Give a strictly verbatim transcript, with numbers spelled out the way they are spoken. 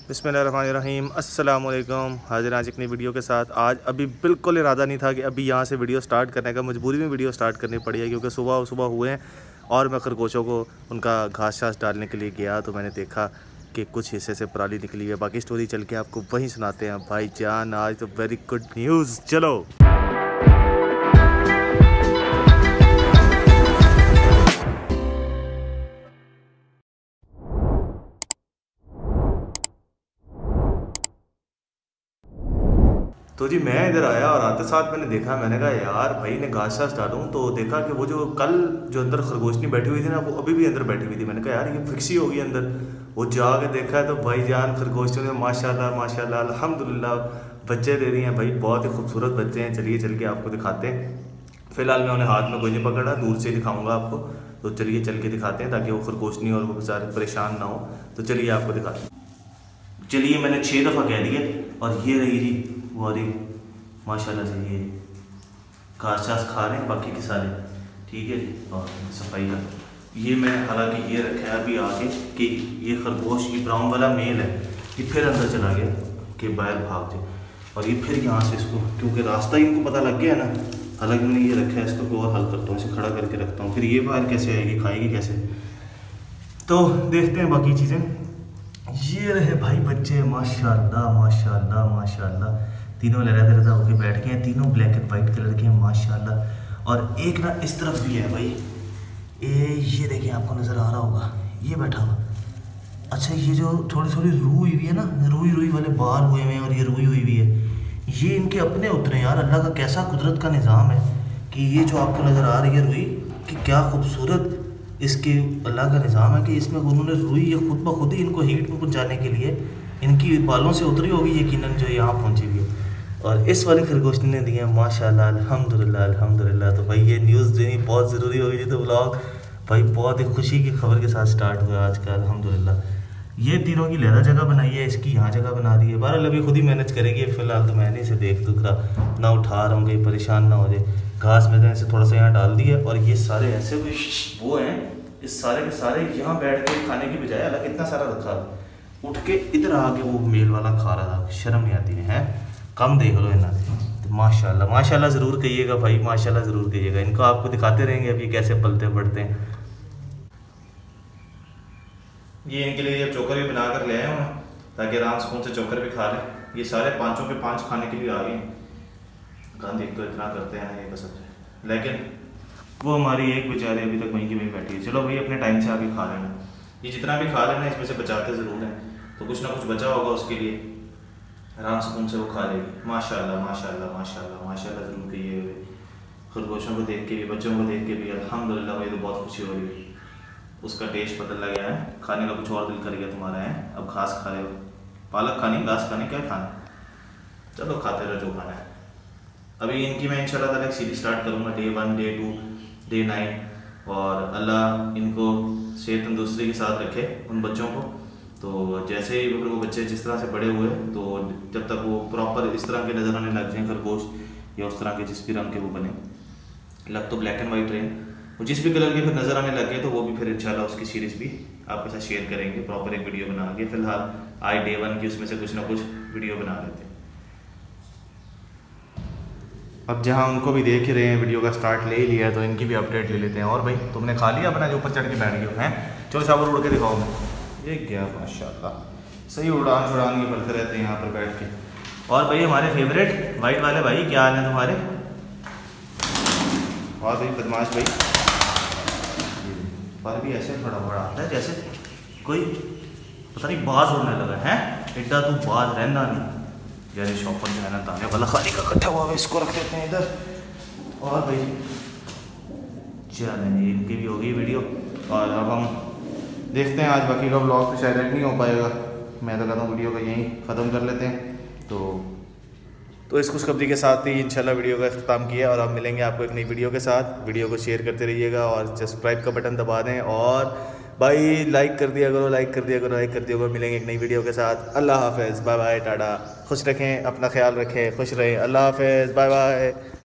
बिस्मिल्लाहिर्रहमानिर्रहीम अस्सलाम वालेकुम। हाजिर आज एक नई वीडियो के साथ। आज अभी बिल्कुल इरादा नहीं था कि अभी यहाँ से वीडियो स्टार्ट करने का, मजबूरी में वीडियो स्टार्ट करनी पड़ी है क्योंकि सुबह सुबह हुए हैं और मैं खरगोशों को उनका घास शास डालने के लिए गया तो मैंने देखा कि कुछ हिस्से से पराली निकली है। बाकी स्टोरी चल के आपको वहीं सुनाते हैं भाई जान। आज तो वेरी गुड न्यूज़। चलो तो जी मैं इधर आया और आते साथ मैंने देखा, मैंने कहा यार भाई ने घास शास डालूं तो देखा कि वो जो कल जो अंदर खरगोशनी बैठी हुई थी ना, वो अभी भी अंदर बैठी हुई थी। मैंने कहा यार ये फिक्स ही होगी अंदर। वो जाके देखा तो भाई जान खरगोशों ने माशाल्लाह माशाल्लाह अल्हम्दुलिल्लाह बच्चे दे रही हैं भाई, बहुत ही खूबसूरत बच्चे हैं। चलिए चल के आपको दिखाते हैं। फिलहाल मैं उन्हें हाथ में कोई नहीं पकड़ा, दूर से दिखाऊंगा आपको। तो चलिए चल के दिखाते हैं ताकि वो खरगोशनी और वो बेचारे परेशान ना हो। तो चलिए आपको दिखाते हैं। चलिए मैंने छः दफ़ा कह दिया और ये रही जी वो रही माशाल्लाह से। ये घास शास खा रहे हैं बाकी के सारे, ठीक है जी। और सफाई का ये मैं हालांकि ये रखा है अभी आगे कि ये खरगोश ये ब्राउन वाला मेल है, ये फिर अंदर चला गया कि बाहर भाग जाए और ये फिर यहाँ से इसको, क्योंकि रास्ता ही इनको पता लग गया है ना। हालांकि मैंने ये रखा है, इसको और हल करता हूँ, इसे खड़ा करके रखता हूँ। फिर ये बाहर कैसे आएगी, खाएगी कैसे, तो देखते हैं बाकी चीज़ें। ये रहे भाई बच्चे माशाल्लाह माशाल्लाह माशाल्लाह, तीनों लहरा दरजा होकर बैठ गए हैं, तीनों ब्लैक एंड वाइट कलर के हैं माशाल्लाह। और एक ना इस तरफ भी है भाई, ये ये देखिए आपको नज़र आ रहा होगा, ये बैठा हुआ। अच्छा ये जो थोड़ी थोड़ी रूई हुई है ना, रूई रूई वाले बाल हुए हुए हैं और ये रूई हुई हुई है, ये इनके अपने उतरे। यार अल्लाह का कैसा कुदरत का निज़ाम है कि ये जो आपको नज़र आ रही है रूई, कि क्या खूबसूरत इसके अल्लाह का निज़ाम है कि इसमें उन्होंने रुई ये खुद ब खुद ही इनको हीट में पहुँचाने के लिए इनकी बालों से उतरी होगी यकीनन, जो यहाँ पहुँची हुई है। और इस वाली खरगोशनी ने दी है माशाल्लाह अल्हम्दुलिल्लाह अल्हम्दुलिल्लाह। तो भाई ये न्यूज़ देनी बहुत ज़रूरी होगी। तो व्लॉग भाई बहुत ही खुशी की खबर के साथ स्टार्ट हुआ आज का अल्हम्दुलिल्लाह। ये तीनों की लहरा जगह बनाई है, इसकी यहाँ जगह बना दी है। बहरहाल अभी खुद ही मैनेज करेगी, फ़िलहाल तो मैंने इसे देख दुख रहा ना, उठा रहा हूँ, परेशान ना हो जाए। घास मैंने इसे थोड़ा सा यहाँ डाल दी है और ये सारे ऐसे वो हैं, इस सारे के सारे यहाँ बैठ के खाने की बजाय अलग इतना सारा रखा, उठ के इधर आके वो मेल वाला खा रहा था। शर्म नहीं आती है, है? कम देख लो इन्हें। तो माशाल्लाह माशाल्लाह ज़रूर कहिएगा भाई, माशाल्लाह ज़रूर कहिएगा। इनको आपको दिखाते रहेंगे अभी कैसे पलते बढ़ते हैं। ये इनके लिए ये चोकर भी बना कर ले आए हैं ताकि आराम सुकून से चोकर भी खा लें। ये सारे पाँचों के पाँच खाने के लिए आ गए। गंद एक तो इतना करते हैं ना ये कसम से, लेकिन वो हमारी एक बेचारे अभी तक वहीं की वहीं बैठी है। चलो भाई अपने टाइम से आके खा लेना, ये जितना भी खा लेना इसमें से बचाते ज़रूर हैं, तो कुछ ना कुछ बचा होगा उसके लिए, आराम से से वो खा लेगी। माशाल्लाह माशाल्लाह माशाल्लाह माशाल्लाह ज़रूर कहिए। खरगोशों को देख के भी, बच्चों को देख के भी अल्हम्दुलिल्लाह मुझे तो बहुत खुशी हो रही है। उसका टेस्ट बदल लग गया है, खाने का कुछ और दिल कर गया तुम्हारा है। अब घास खा रहे हो, पालक खानी, घास खानी, क्या खाना, चलो खाते रहो जो खाना है। अभी इनकी मैं इंशाल्लाह ताला एक सीरीज स्टार्ट करूँगा, day one day two day nine. और अल्लाह इनको सेहत तंदुरुस्ती के साथ रखे उन बच्चों को। तो जैसे ही वो बच्चे जिस तरह से बड़े हुए, तो जब तक वो प्रॉपर इस तरह के नज़र आने लग जाएँ खरगोश, या उस तरह के जिस भी रंग के वो बने, लग तो ब्लैक एंड वाइट रहे, वो जिस भी कलर के फिर नज़र आने लग गए, तो वो भी फिर इंशाल्लाह उसकी सीरीज़ भी आपके साथ शेयर करेंगे, प्रॉपर एक वीडियो बना के। फिलहाल आज डे वन की उसमें से कुछ ना कुछ वीडियो बना लेते हैं। अब जहाँ उनको भी देख ही रहे हैं, वीडियो का स्टार्ट ले ही लिया, तो इनकी भी अपडेट ले लेते हैं। और भाई तुमने खा लिया अपना जो ऊपर चढ़ के बैठ गए हैं? चलो साबर उड़ के दिखाओ। ये क्या माशाल्लाह सही उड़ान छुड़ान के पलते रहते हैं यहाँ पर बैठ के। और भाई हमारे फेवरेट वाइट वाले भाई, क्या हाल है तुम्हारे? और भाई बदमाश भाई पर भी ऐसे खड़ा हुआ आता है जैसे कोई पता नहीं बाज उड़ने लगा है। एड्डा तू बाज रहना नहीं यार, शॉपर जो है ना दाने वाला खाली का इकट्ठा हुआ है, इसको रख देते हैं इधर। और भाई चलें इनकी भी होगी वीडियो। और अब हम देखते हैं, आज बाकी का ब्लॉग तो शायद नहीं हो पाएगा, मैं तो कहता हूँ वीडियो को यहीं ख़त्म कर लेते हैं। तो तो इस खुशखबरी के साथ ही इंशाल्लाह वीडियो का अख्ताम किया, और अब मिलेंगे आपको एक नई वीडियो के साथ। वीडियो को शेयर करते रहिएगा और सब्सक्राइब का बटन दबा दें, और भाई लाइक कर दिया करो, लाइक कर दिया करो, लाइक कर दिया करो। मिलेंगे एक नई वीडियो के साथ। अल्लाह हाफ़िज़, बाय बाय, टाटा। खुश रखें, अपना ख्याल रखें, खुश रहें। अल्लाह हाफ़िज़, बाय बाय।